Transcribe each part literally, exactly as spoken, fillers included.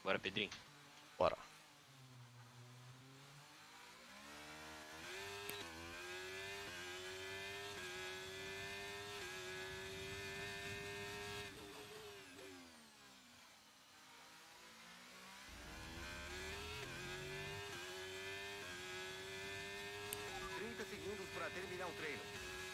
Bora, Pedrinho. Bora. trinta segundos para terminar o treino.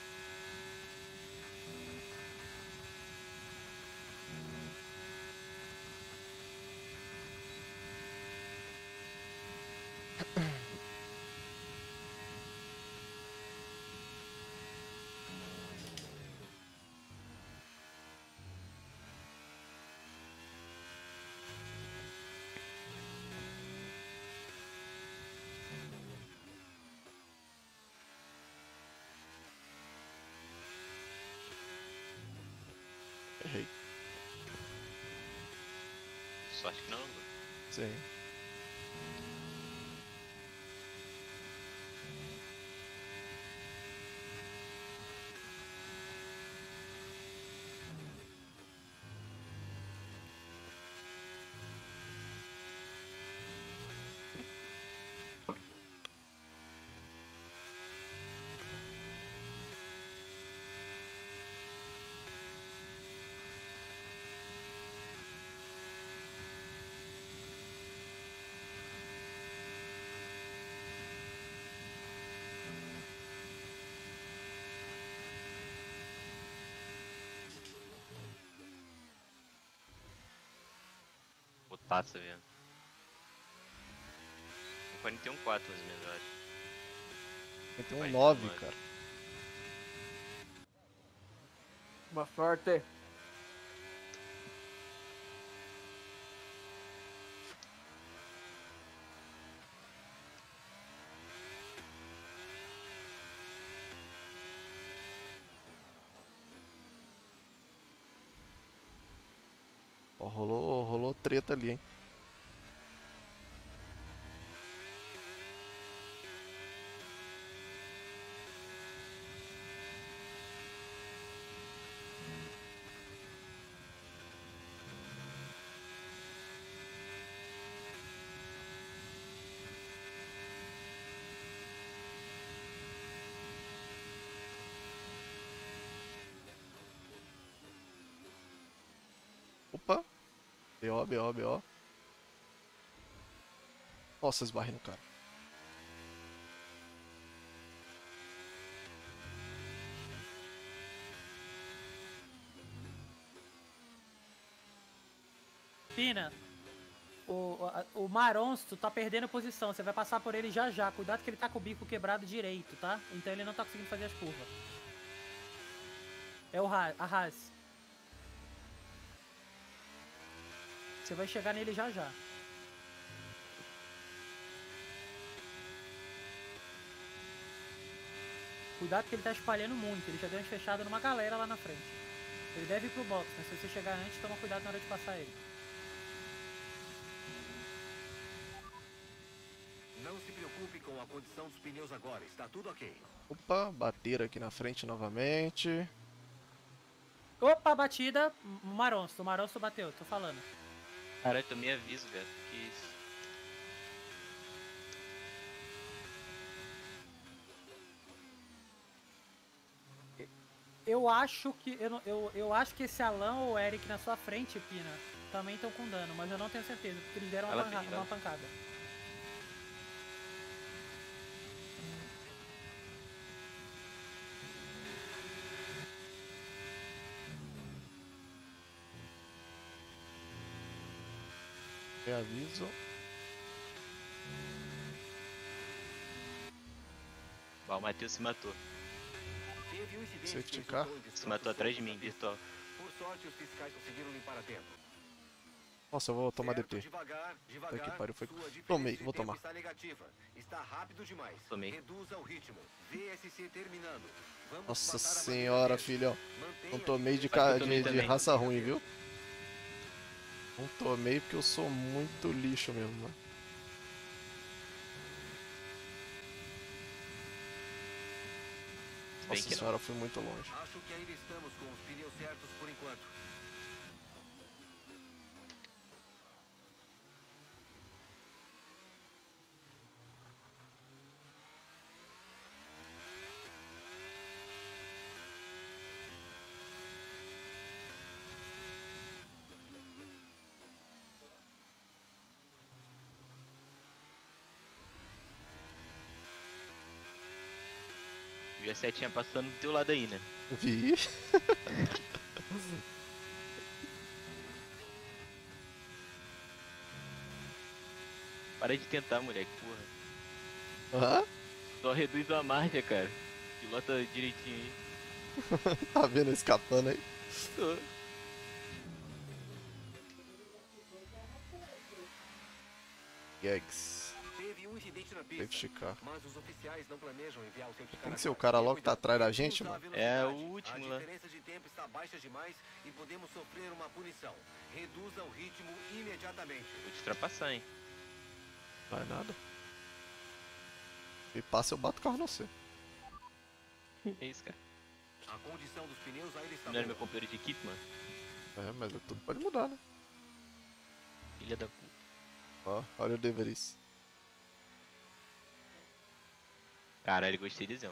Errei. Sorte que não. Sim. Putaça, velho. quarenta e um quatro mais ou menos, eu acho. Tem um Vai, nove, nove. cara. Boa sorte. Ó, rolou, rolou treta ali, hein? Opa! B O, B O, B O. Nossa, esbarrei no cara. Pina, o, a- o Maronsto tá perdendo posição. Você vai passar por ele já já. Cuidado que ele tá com o bico quebrado direito, tá? Então ele não tá conseguindo fazer as curvas. É o Ha- a Haas. Você vai chegar nele já já. Cuidado que ele tá espalhando muito. Ele já deu uma fechada numa galera lá na frente. Ele deve ir pro box, mas se você chegar antes, toma cuidado na hora de passar ele. Não se preocupe com a condição dos pneus agora, está tudo ok. Opa, bateram aqui na frente novamente. Opa, batida. O Maronsto. O Maronsto bateu, tô falando. Caralho, tomei aviso, velho. Que isso? Eu acho que. Eu, não- eu, eu acho que esse Alan ou o Eric na sua frente, Pina, também estão com dano, mas eu não tenho certeza, porque eles deram uma, Vai lá, panca- Pedrinho, vai uma lá. pancada. Tem aviso. Ó, o Matheus se matou. Teve um incidente Safety que car. resultou em Se matou destroços atrás de soltos mim, na pista. virtual. Por sorte, os fiscais conseguiram limpar a tempo. Nossa, eu vou tomar Certo, D P. devagar, devagar. que pariu, foi- Sua diferença Tomei, de vou tempo tomar. está negativa. Está rápido demais. Tomei. Reduza o ritmo. V S C terminando. Vamos Nossa passar a bandeira senhora, verde. filho. Mantenha Não a tomei de, diferença ca- Eu tomei de, de também. raça ruim, viu? Não tomei porque eu sou muito lixo mesmo, mano. Se bem Nossa que não. senhora, eu fui muito longe. Acho que ainda estamos com os pneus certos por enquanto. Vi a setinha passando do teu lado aí, né? Vi. Para de tentar, moleque, porra. Hã? Só reduz a marcha, cara. Pilota direitinho aí. Tá vendo eu escapando aí? Tô. Gags. Teve um incidente na Teve que pista, esticar. mas os oficiais não planejam enviar o safety car Tem que ser o agora. cara logo Tenha que tá cuidado. atrás da gente, Reduz a mano. É o velocidade. último A lá. diferença de tempo está baixa demais e podemos sofrer uma punição. Reduza o ritmo imediatamente. Vou te ultrapassar, hein? Vai nada. Me passa, eu bato o carro no você. É isso, cara. A condição dos pneus ainda está Não era boa. meu companheiro de equipe, mano. É, mas tudo pode mudar, né? Filha da puta. Ó, olha o De Vries. Caralho, gostei do exemplo.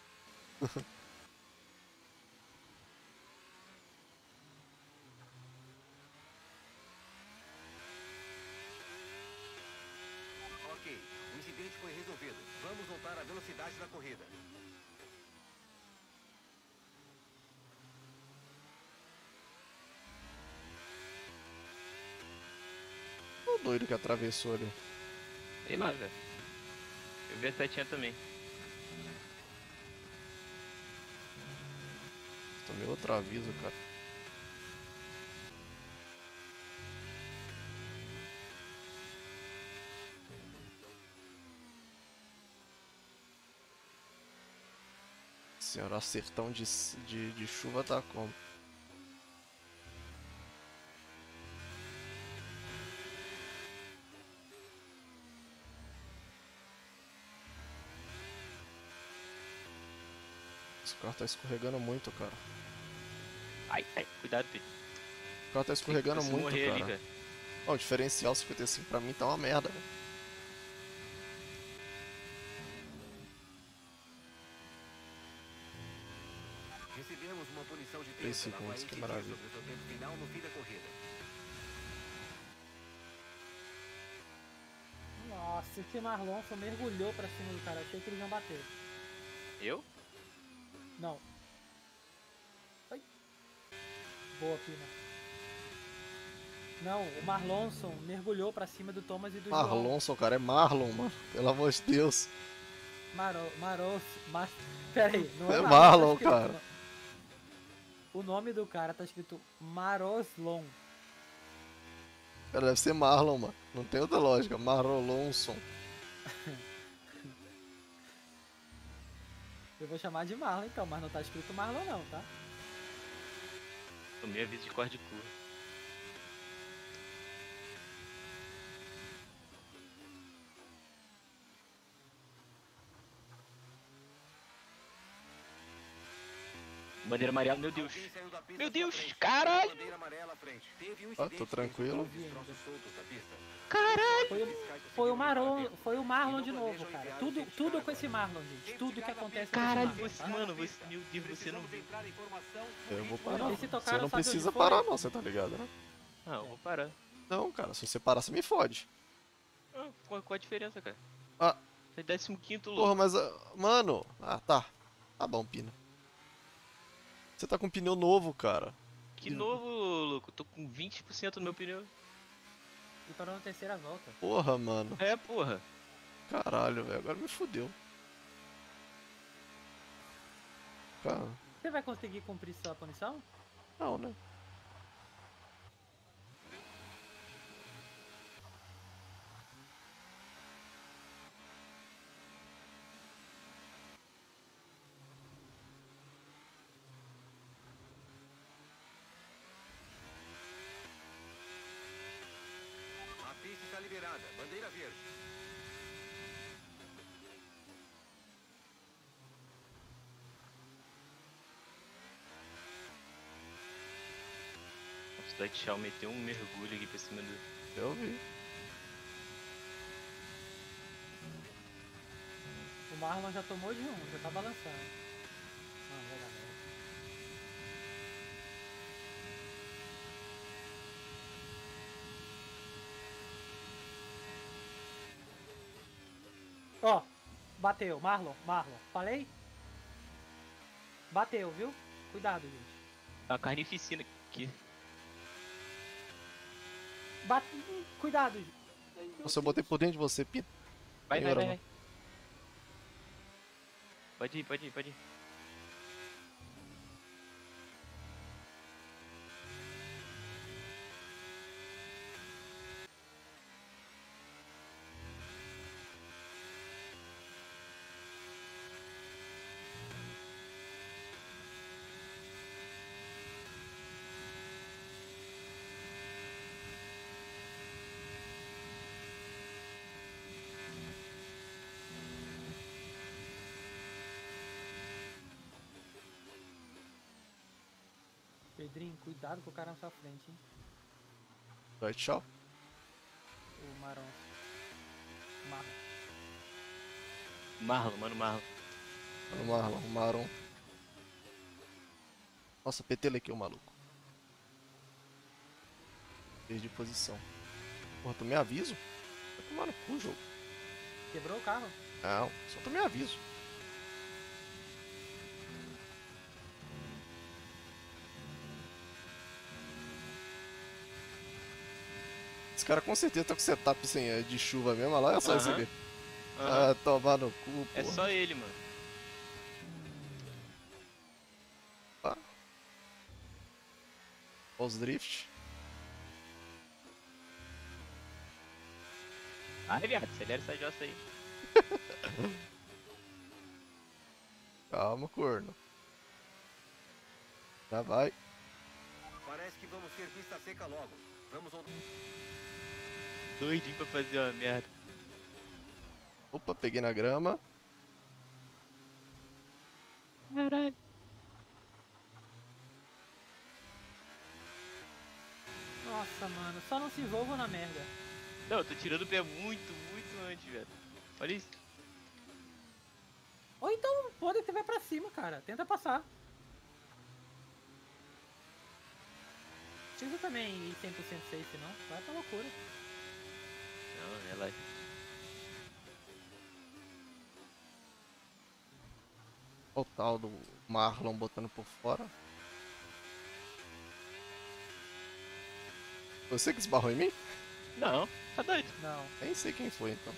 Ok, o incidente foi resolvido. Vamos voltar à velocidade da corrida. O doido que atravessou ali. Sei lá, velho. Eu vi a setinha também. Tomei outro aviso, cara. Senhora, acertão de, de, de chuva tá como? Esse carro tá escorregando muito, cara. Ai, ai, cuidado, filho. O carro tá escorregando Se muito, morrer cara. ali, velho. Ó, o diferencial cinquenta e cinco pra mim tá uma merda, velho. Recebemos uma punição de Três tempo. segundos, Ela vai que incidir maravilha. sobre o seu tempo final no fim da corrida. Nossa, esse Marlon só mergulhou pra cima do cara. Achei que eles iam bater. Eu? Não. Ai. Boa, Pina. Não, o Marlonson mergulhou pra cima do Thomas e do João. Marlonson, cara, é Marlon, mano. Pelo amor de Deus. Maro, Maros, Mar... Pera aí, não é, É Marlon, Marlon, tá escrito- cara. O nome do cara tá escrito Maroslon. Cara, deve ser Marlon, mano. Não tem outra lógica. Marlonson. Eu vou chamar de Marlon então, mas não tá escrito Marlon não, tá? Tomei aviso de corte de curva. Bandeira amarela, meu Deus. Alguém saiu da pista Meu à Deus, sua frente. caralho. Bandeira amarela à frente. Teve um Ah, tô incidente tranquilo. com os troços soltos da pista. Caralho. Foi o, foi o Marlon, foi o Marlon de novo, cara. Tudo, tudo com esse Marlon, gente. Tudo que acontece com esse Caralho, Marlon, você, tá? mano, você, meu Deus, você não viu. entrar em formação. Eu vou Eu parar. não sei se Você tocaram, não sabe onde precisa foi? parar, não, você tá ligado, né? Ah, eu vou parar. Não, cara, se você parar, você me fode. Ah, qual, qual a diferença, cara? Ah, Você é décimo quinto, porra, louco. mas. ah, Mano. Ah, tá. Tá bom, Pina. Você tá com pneu novo, cara. Que novo, louco. Tô com vinte por cento no meu pneu. E parou na terceira volta. Porra, mano. É, porra. Caralho, velho. Agora me fudeu. Cara, Você vai conseguir cumprir sua punição? não, né? A pista está liberada. Bandeira verde. O Slight Shaw meteu um mergulho aqui pra cima do. Eu vi. O Marlon já tomou de um, já tá balançando. Ah, vai dar merda. Ó, bateu, Marlon, Marlon. Falei? Bateu, viu? Cuidado, gente. Tá uma carnificina aqui. Bate... Ih, Cuidado, gente. Ai, meu Nossa, eu botei por dentro de você, Pino. Vai, vai, Senhora, vai, mano. vai. Pode ir, pode ir, pode ir. Pedrinho, cuidado com o cara na sua frente, hein? Vai, tchau. O Marão. Marlon. Marlon, mano, Marlon. Mano, Marlon, Maron. Nossa, petele aqui, o maluco. Perdi posição. Porra, tu me aviso? Vai tomar no cu, jogo. Quebrou o carro? Não, só tu me aviso. Esse cara com certeza tá com setup sem, é, de chuva mesmo, olha lá, é só isso Aham. aqui. Aham. Ah, tomar no cu, É porra. só ele, mano. Ó os drift. Ai, viado, acelera essa jossa aí. Calma, corno. Já vai. Parece que vamos ter pista seca logo. Vamos ao... Doidinho pra fazer uma merda. Opa, peguei na grama. Caralho. Nossa, mano. Só não se envolvam na merda. Não, eu tô tirando o pé muito, muito antes, velho. Olha isso. Ou então, pode que vai pra cima, cara. Tenta passar. Precisa também ir cem por cento safe, não. Vai pra loucura. Não, relaxa. Olha o tal do Marlon botando por fora. Você que esbarrou em mim? Não, tá doido. Não. Nem sei quem foi então.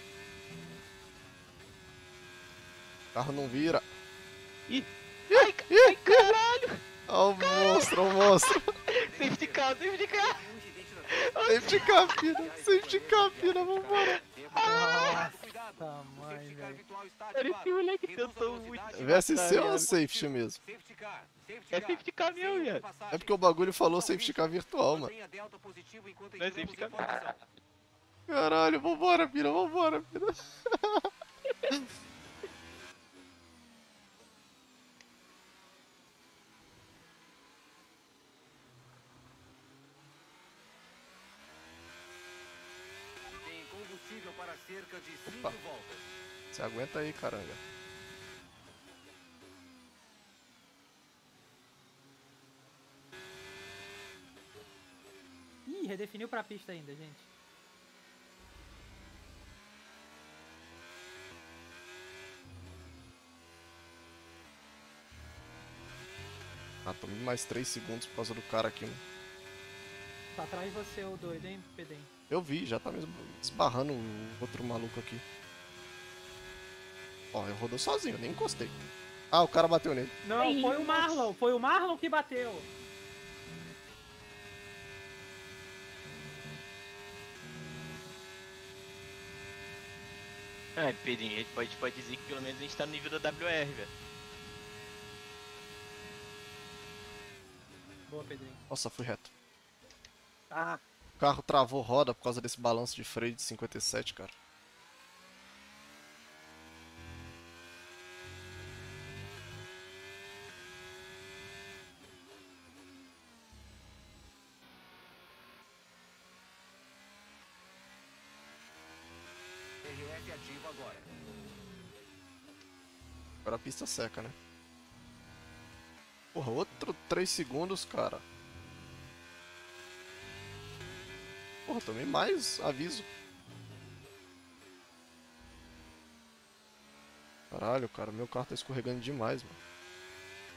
O carro não vira. Ih! Ai, ca- ai, caralho! Olha o monstro, olha o monstro. Safety car, safety car! Safety car, pina. Safety car, pina, vambora. Nossa, mãe, velho. Esse moleque tentou muito. V S C ou viado. safety mesmo? É safety car mesmo, viado. É porque o bagulho falou safety car virtual, mano. Não é safety car. Caralho, vambora, pina, vambora, pina. Tem combustível para cerca de cinco Opa. voltas. Você aguenta aí, caranga. Ih, redefiniu pra pista ainda, gente. Ah, tomei mais três segundos por causa do cara aqui, mano. Tá atrás de você, o doido, hein, Pedrinho? Eu vi, já tá mesmo esbarrando o outro maluco aqui. Ó, eu rodou sozinho, nem encostei. Ah, o cara bateu nele. Não, Ai, foi o nossa. Marlon. Foi o Marlon que bateu. Ah, Pedrinho, a gente pode, pode dizer que pelo menos a gente tá no nível da W R, velho. Boa, Pedrinho. Nossa, fui reto. Ah, O carro travou roda por causa desse balanço de freio de cinquenta e sete, cara. R F ativo agora. Agora a pista seca, né? Porra, outro três segundos, cara. Porra, tomei mais aviso. Caralho, cara, meu carro tá escorregando demais, mano.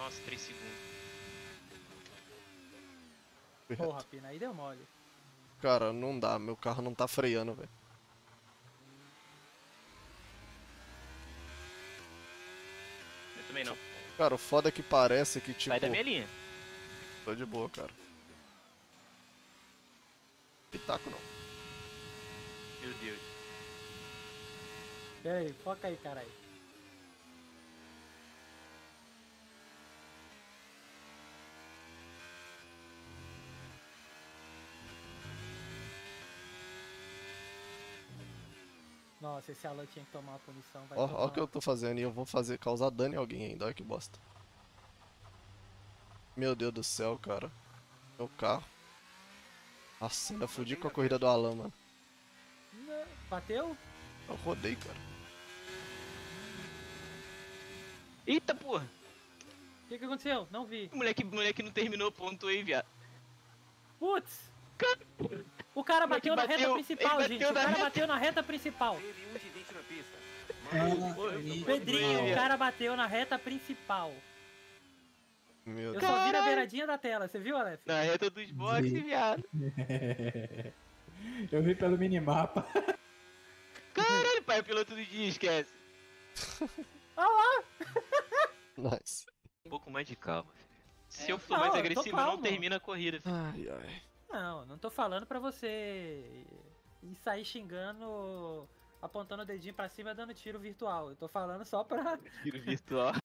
Nossa, três segundos. Porra, Pina, aí deu mole. Cara, não dá, meu carro não tá freando, velho. Eu também não. Cara, o foda é que parece que, tipo... Sai da minha linha. Tô de boa, cara. Pitaco não. Meu Deus. Pera aí, foca aí, caralho. Nossa, esse Alan tinha que tomar uma punição. Vai Ó, tomar. ó o que eu tô fazendo e eu vou fazer, causar dano em alguém ainda, olha que bosta. Meu Deus do céu, cara. Meu carro. Nossa, ainda fudi com a corrida do Alan, mano. Não, bateu? Eu rodei, cara. Eita porra! O que, que aconteceu? Não vi. O moleque, moleque não terminou ponto aí, viado. Putz! O cara Moleque bateu na reta bateu- principal, ele gente. bateu O na cara reta. bateu na reta principal. Teve um incidente na pista. Ah, Pô, eu- aí- Pedrinho, Não. o cara bateu na reta principal. Meu Eu Deus. só vi na Caralho. beiradinha da tela, você viu, Aleph? Na reta dos boxes, Vi. viado. Eu vi pelo minimapa. Caralho, pai, é piloto do dia, esquece. Nice. Um pouco mais de calma. Se É. eu for Não, mais eu tô agressivo, não calmo. termina a corrida. filho. Ai, ai. Não, não tô falando pra você ir sair xingando, apontando o dedinho pra cima e dando tiro virtual. Eu tô falando só pra, Tiro virtual.